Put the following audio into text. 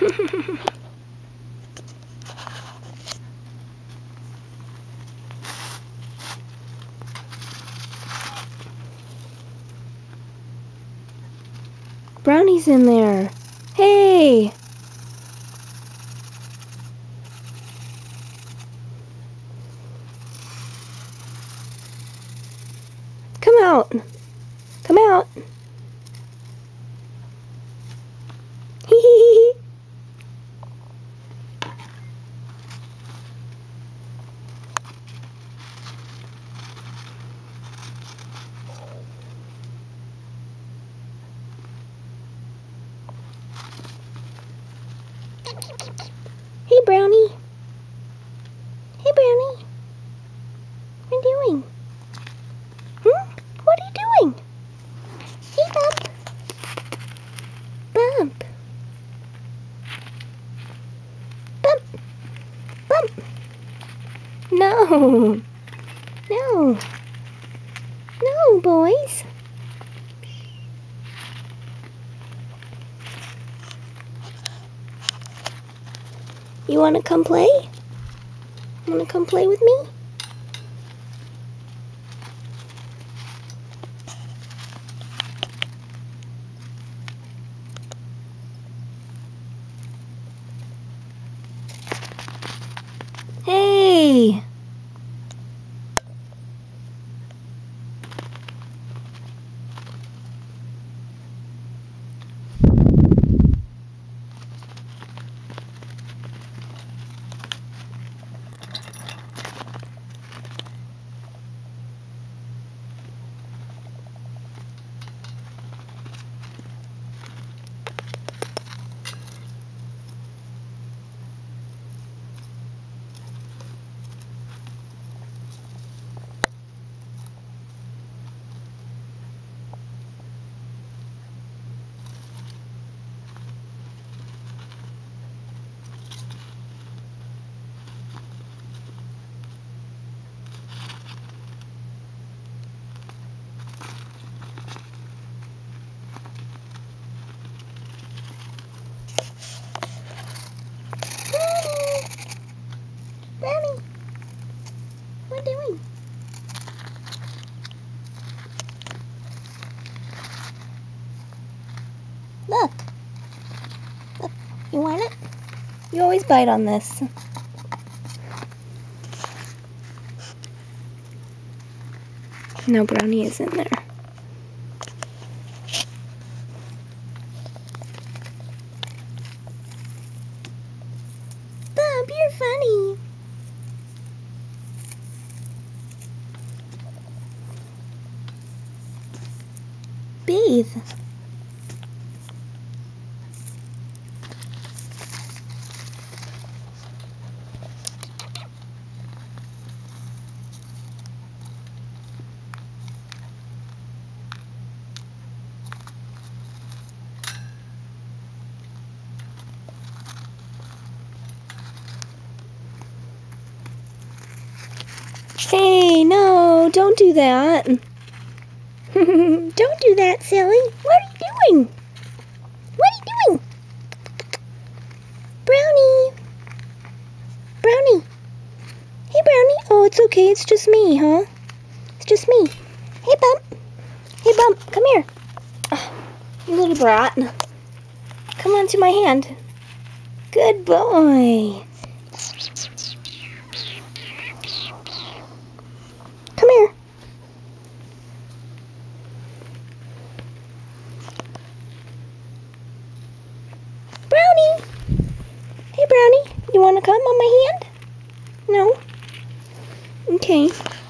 Brownie's in there. Hey! Come out. Come out. Hee hee hee. Hey, Brownie. Hey, Brownie. What are you doing? What are you doing? Hey, Bump. Bump. Bump. Bump. No. No. No, boys. You want to come play? Want to come play with me? Hey! Brownie, what are you doing? Look. Look, you want it? You always bite on this. No, Brownie is in there. Bump, you're funny. Bathe. Hey, no, don't do that. Don't do that, silly. What are you doing? What are you doing? Brownie. Brownie. Hey, Brownie. Oh, it's okay. It's just me, huh? It's just me. Hey, Bump. Hey, Bump. Come here. Oh, you little brat. Come on to my hand. Good boy. Come here. Brownie. Hey, Brownie. You want to come on my hand? No? Okay.